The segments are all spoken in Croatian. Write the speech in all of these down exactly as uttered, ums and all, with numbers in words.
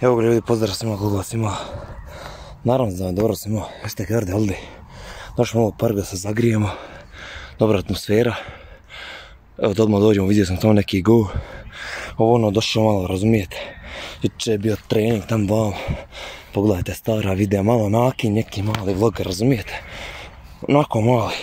Evo ga ljudi, pozdrav svima, kako vas ima. Naravno da je dobro svima, jeste garde ovdje. Došli malo u park da se zagrijemo. Dobra atmosfera. Evo da odmah dođemo, vidio sam tamo neki go. Ovo ono, došlo malo, razumijete. Juče je bio trening tam vam. Pogledajte stara videa, malo naki, neki mali vlog, razumijete. Onako mali.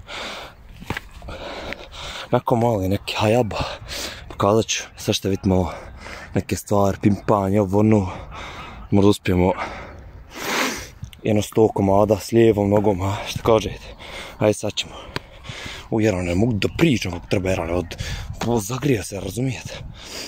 Onako mali, neki hajaba. Pokazat ću, sad ćete vidjeti malo neke stvari, pimpanje, ovo ono. Možda uspijemo jedno sto komada s lijevom nogom, a što kažete. Ajde sad ćemo. U Jerane, ne mogu da pričam kako treba Jerane, od... zagrija se, razumijete.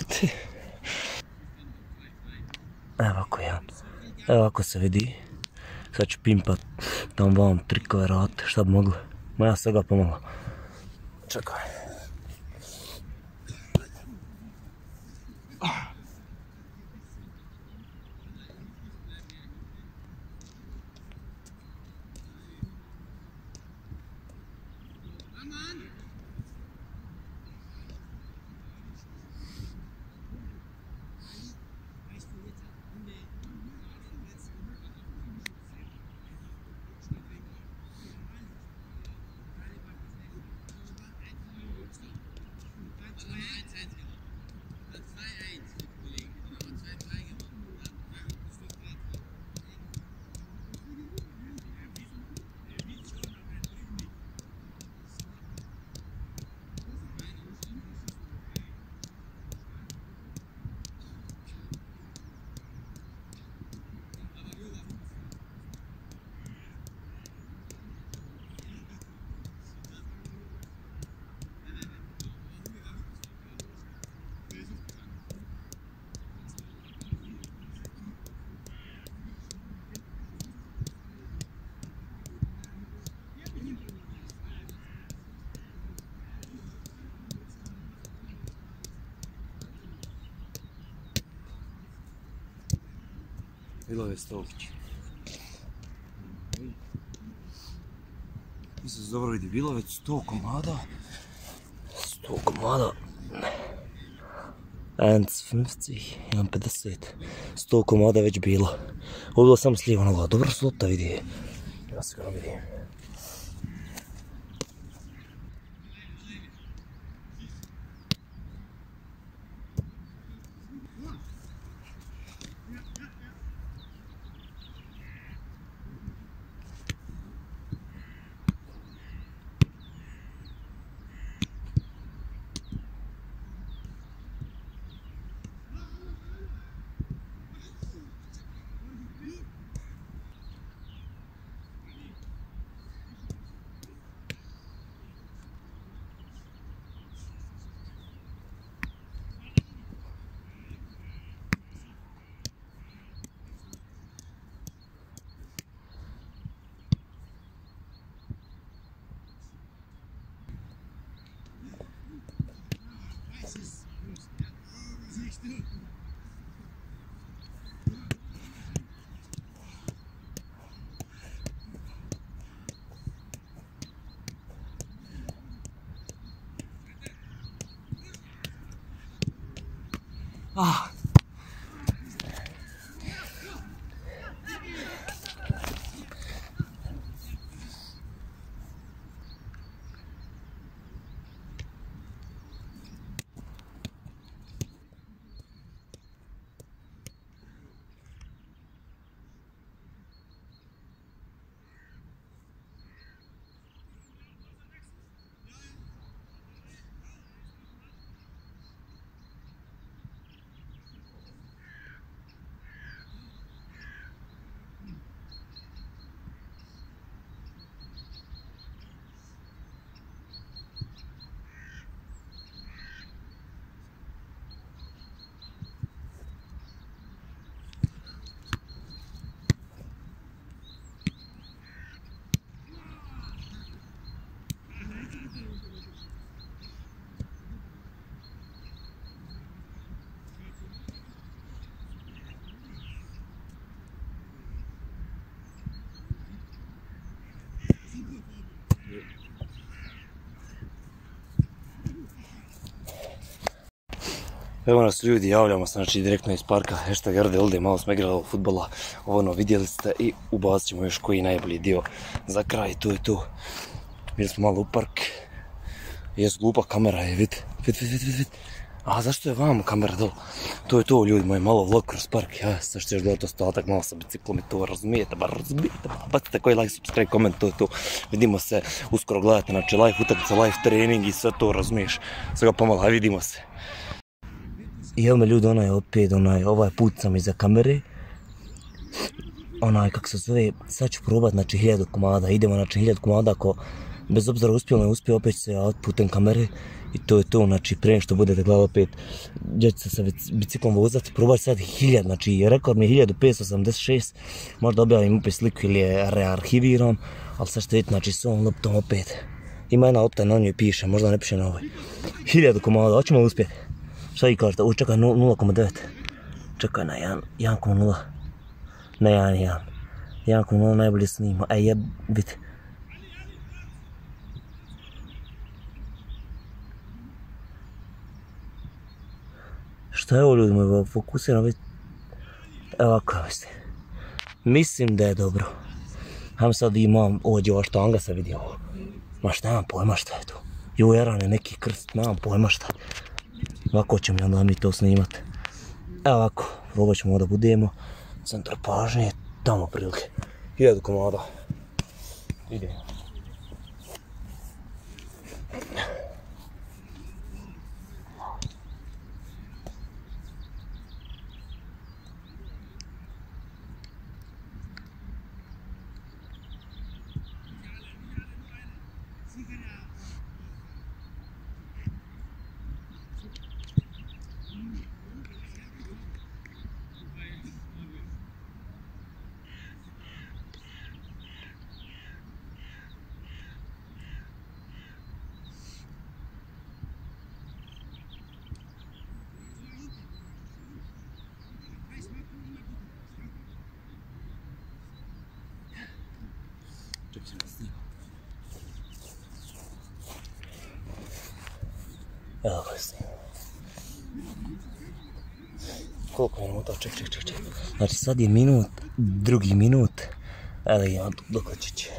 Evo ovako jedan. Evo ovako se vidi. Sad ću pimpat tam vam trikove rate, šta bi mogli. Ma ja svega pomalo. Čekaj. Bilove Stokić. Mislim da se dobro vidi, bilo već sto komada. sto komada. jedan pedeset, jedan pedeset. sto komada već bilo. Ovo je bilo samo slijevo noga, dobro slota vidi. Ja se ga vidim. Ah. Evo nas ljudi, javljamo se znači direktno iz parka, hashtag R D L D, malo smo igrali futbola, ovo ono vidjeli ste i ubacit ćemo još koji najbolji dio za kraj, tu i tu. Bili smo malo u park, jes glupa kamera je, vid, vid, vid, vid, vid. A zašto je vam kamera dol? To je to ljudi moji, malo vlog kroz park, ja sad što još gledati ostatak, malo sa biciklom i to, razumijete, bar razumijete, bacite koji like, subscribe, comment, to je to. Vidimo se, uskoro gledate, znači live utakmica, live trening i sve to, razumiješ, svega pomalo, hajde vidimo se. I evo me ljudi, onaj opet, onaj, ovaj put sam iza kamere, onaj, kak se zove, sad ću probat, znači, hiljadu komada, idemo, znači, hiljadu komada, ako, bez obzira uspio ne uspio, opet se ja putem kamere, i to je to, znači, prije što budete gledali opet, gdje ću se sa biciklom vozati, probat sad hiljad, znači, rekord mi je hiljadu petsto osamdeset šest, možda objavim opet sliku ili je rearhiviram, ali sad ćete vidjeti, znači, s ovom loptom opet, ima jedna lopta, na njoj piše, možda ne piše na ovoj, hiljadu komada, hoćemo li uspjeti? Šta vi kažete? Uj, čekaj, nula zarez devet. Čekaj na jedan zarez nula. Ne jedan jedan. jedan zarez nula najbolje snima. Ej, jeb, vidite. Šta je ovo ljudi moji? Fokusiram, vidite. Evo ovako, mislim. Mislim da je dobro. Hajmo sad imam, ovdje ova štanga se vidi ovo. Ma šta, nemam pojma šta je to. Ju, Eran je neki krst, nemam pojma šta. Ovako ćemo i onda mi to snimati. Evo ovako, probat ćemo da budemo. Centar pažnje, tamo prilike. Hiljadu komada. Idemo. Evo ga snimam. Koliko minuta? Ček, ček, ček, ček. Znači sad je minut, drugi minut. Evo ja dokačit će.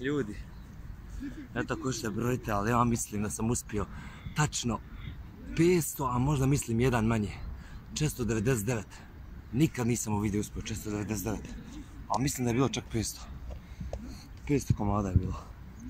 Ljudi, eto ko što brojite, ali ja mislim da sam uspio tačno petsto, a možda mislim jedan manje. četiristo devedeset devet. Nikad nisam u videu uspio četiristo devedeset devet. A mislim da je bilo čak petsto. petsto komada je bilo.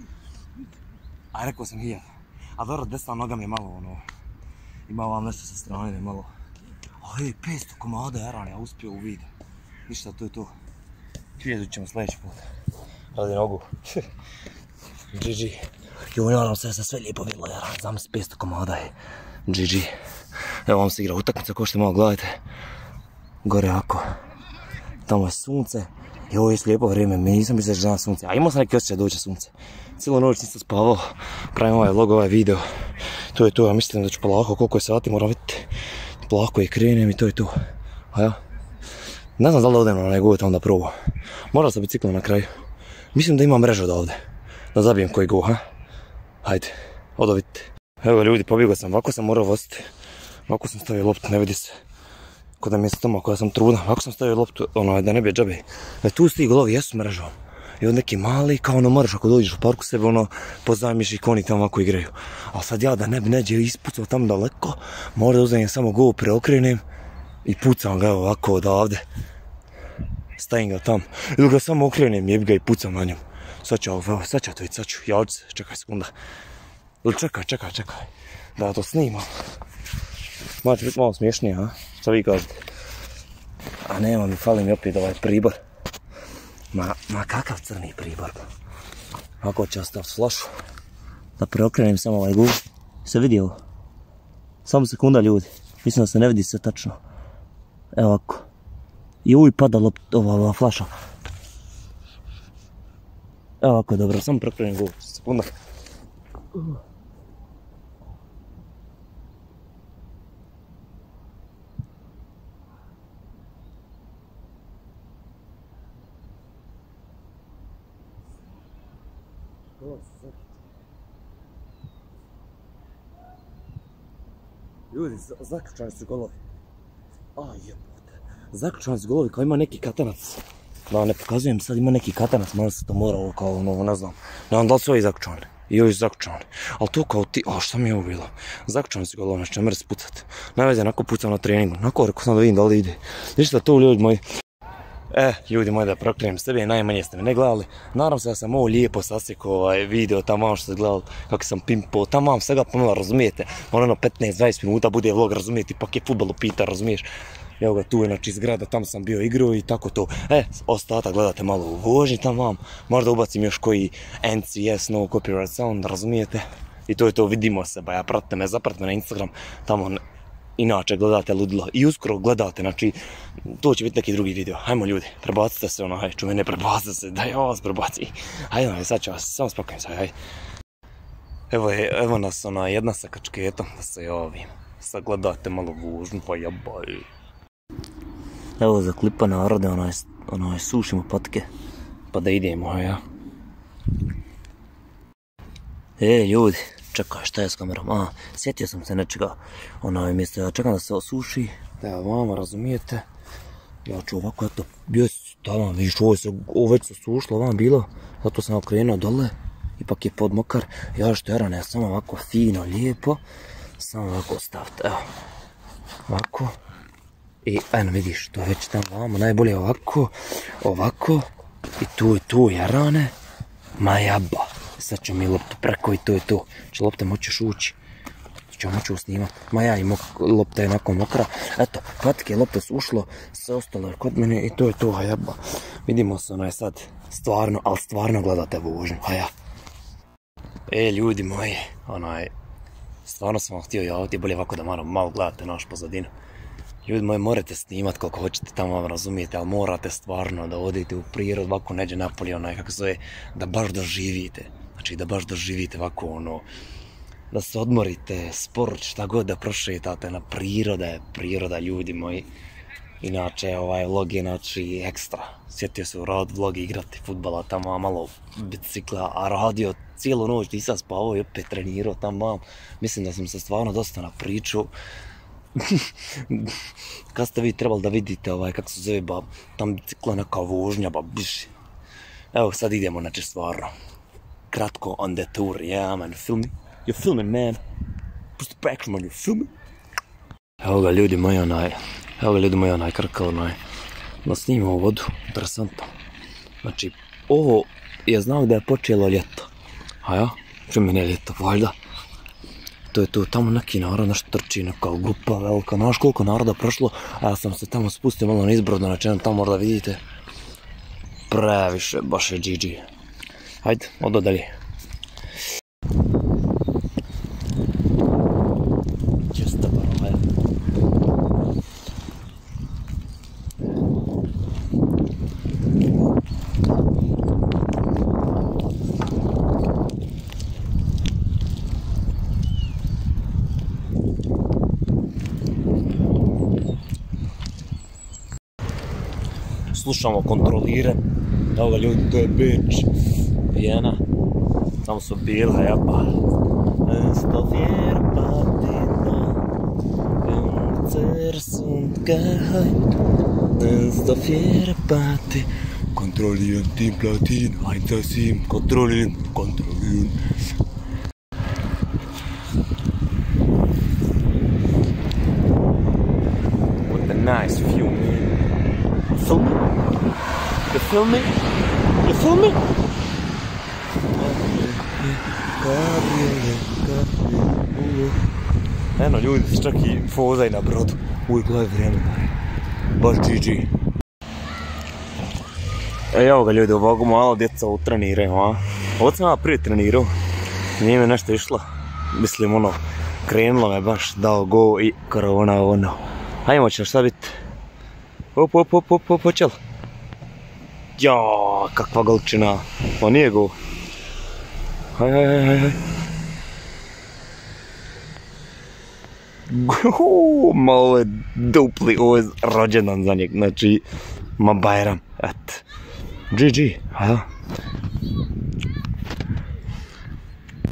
A rekao sam hiljada. A dobro, desna noga mi je malo ono... Ima vam nešto sa strane mi je malo... A hej, petsto komada je ran, ja uspio u videu. Ništa, to je to. Hiljadu ćemo sljedeći put. Radi nogu. G G. Joj, nadam se da se sve lijepo vidjelo, ja znam se petsto komada je. G G. Evo vam se igra utakmica, ko što malo gledajte. Gore ako. Tamo je sunce. I ovo je lijepo vrijeme, mi nisam mislio da će danas sunce. A imao sam neki osjećaj da dođe sunce. Cijelu noć nisam spavao, pravim ovaj vlog, ovaj video. To je to, ja mislim da ću polako, koliko je sati moram vidjeti. Polako i krenem i to je to. A ja? Ne znam da li da odem na onaj go tamo da probam. Moram sa biciklom na kraju. Mislim da ima mrežu da ovdje. Da zabijem koji go, ha? Hajde, odo vidite. Evo ljudi, pobjegao sam, ovako sam morao voziti. Ovako sam stavio loptu, ne vidi se. Kod da mi je stoma, koja sam trudan. Ovako sam stavio loptu, ono, da ne bi džabe. E tu su ti golovi, jesu mrežom. I od neki mali, kao ono moraš ako dođeš u parku sebe, ono, pozajmiš i koni tamo ovako igraju. A sad ja da ne bi neđe ispucao tamo daleko, možda uzem samo go, preokrenem i pucam ga ovako odavde. Stavim ga tam. Ili ga samo okrenem, jebi ga i pucam na njemu. Sad ću, sad ću to vidjeti, sad ću, javit se, čekaj sekunda. Ili čekaj, čekaj, čekaj, da to snimam. Malo će biti malo smiješnije, a? Što vi kažete? A nema mi, fali mi opet ovaj pribor. Ma, ma kakav crni pribor. Ovako ću ostaviti flašu. Da preokrenem samo ovaj gub. Se vidi ovo? Samo sekunda ljudi. Mislim da se ne vidi sve tačno. Evo ovako. I uj pada lop, ova, ova flaša. Evo ovako je dobro, samo preokrenem gub. Sekunda. Ljudi, zaključani su golovi. A jebote. Zaključani su golovi kao ima neki katanac. Da, ne pokazujem sad, ima neki katanac, malo se to moralo kao ono, ne znam. Ne znam da li su ovi zaključani. I ovi zaključani. Ali to kao ti, a šta mi je ovo bilo? Zaključani su golovi, znači ne mre se pucat. Najveze, onako pucam na treningu. Onako rekao sam da vidim da li ide. Ništa to ljudi moji. E, ljudi moji, da prokrenem sebe, najmanje ste me ne gledali. Nadam se da sam ovo lijepo sasjekao ovaj video tamo što ste gledali kako sam pimpao. Tamo vam svega pomalo razumijete. Ono petnaest dvadeset minuta bude vlog razumijeti, pak je futbol u pita, razumiješ. Evo ga tu je znači zgrada, tamo sam bio igrao i tako to. E, ostatak gledate malo u vožnji tamo vam. Možda ubacim još koji N C S, no copyright sound, razumijete. I to je to, vidimo se, ba ja pratite me, zapratite me na Instagram, tamo inače gledate ludilo i uskoro gledate, znači to će biti neki drugi video. Hajmo ljudi, prebacite se ono, haj, čuvaj ne prebacite se, da ja vas prebaci. Hajde, sad ću vas, samo spakujem se, haj. Evo je, evo nas ona jedna sa kačketom, da se javim. Sad gledate malo vožnju, pa jabaj. Evo za klipa narode, onaj, onaj sušimo patke, pa da idemo, haj ja. E, ljudi. Čekaj, šta je s kamerom? A, sjetio sam se nečega. Onaj mjesto, ja čekam da se osuši. Da ja vama razumijete. Ja ću ovako, eto, bio si tamo, vidiš, ovo, se, ovo već se osušilo, vam bilo. Zato sam okrenuo dole. Ipak je podmokar. Ja što je rane, samo ovako fino, lijepo. Samo ovako staviti, evo. Ovako. I, eno vidiš, to je već tamo vamo. Najbolje ovako, ovako. I tu i tu je rane. Ma jaba. Sad ću mi loptu preko i to je to. Če lopta moćeš ući. Ću moću snimat. Ma ja i lopta je onako mokra. Eto, patke, lopta su ušlo. Sve ostalo je kod mene i to je to, hajaba. Vidimo se onaj sad. Stvarno, ali stvarno gledate vožnju, haja. E, ljudi moji, onaj. Stvarno sam vam htio javiti, bolje ovako da malo, malo gledate naš pozadinu. Ljudi moji, morate snimat koliko hoćete, tamo vam razumijete, ali morate stvarno da odete u prirod, ovako neđe napolje, onaj, kako zove, da baš doživite. Znači, da baš doživite ovako, ono, da se odmorite, sport, šta god da prošetate na prirode, priroda, ljudi moji. Inače, ovaj vlog je, znači, ekstra. Sjetio se u rad vlog igrati futbala tamo, malo bicikla, a radio cijelu noć, nisam spavao i opet trenirao tamo. Mislim da sam se stvarno dosta napričao. Kad ste vi trebali da vidite ovaj, kako se zove, ba, tam bicikla neka vožnja, ba, biš. Evo, sad idemo, znači, stvarno. kratko on the tour, yeah man, you feel me? You filming man? Put the back man, you filming? Evo ga ljudi moji onaj, evo ga ljudi moji onaj krka onaj, da snimamo vodu, interesantno. Znači, ovo je znak da je počelo ljeto, a ja, čim mi ne ljeto, valjda. To je to, tamo neki narod nešto trči, neka grupa velika, znaš koliko naroda prošlo, a ja sam se tamo spustio malo nizbrdo, znači jedno tamo možda vidite. Previše, baš je G G. Hajde, odo dalje. Čista paroja. Slušamo kontrolire. Evo ga ljudi, to je Beč, Vijena. Tamo su bila, japa. Sto fjärrpartina, Cersund geheim. Sto fjärrparti, kontrollieren die Platin, eins sieben, kontrollieren, kontrollieren. What a nice view, man. Feel me? You feel me? You feel me? Eno ljudi, čak i fozaj na brodu. Uvijek gledaj vrijeme. Baš G G. E, evo ga ljudi, ovako malo djeca utreniraju, a? Ovo sam ja prije trenirao. Nije mi nešto išlo. Mislim, ono, krenulo me baš, dao go i korona, ono. Hajmo će šta biti. Op, op, op, op, op, počel. Jaa, kakva golčina. Pa nije go. Haj, haj, haj, haj, haj. Ma ovo je dupli, ovo je rođendan za njeg, znači, ma bajram, et. G G, a ja.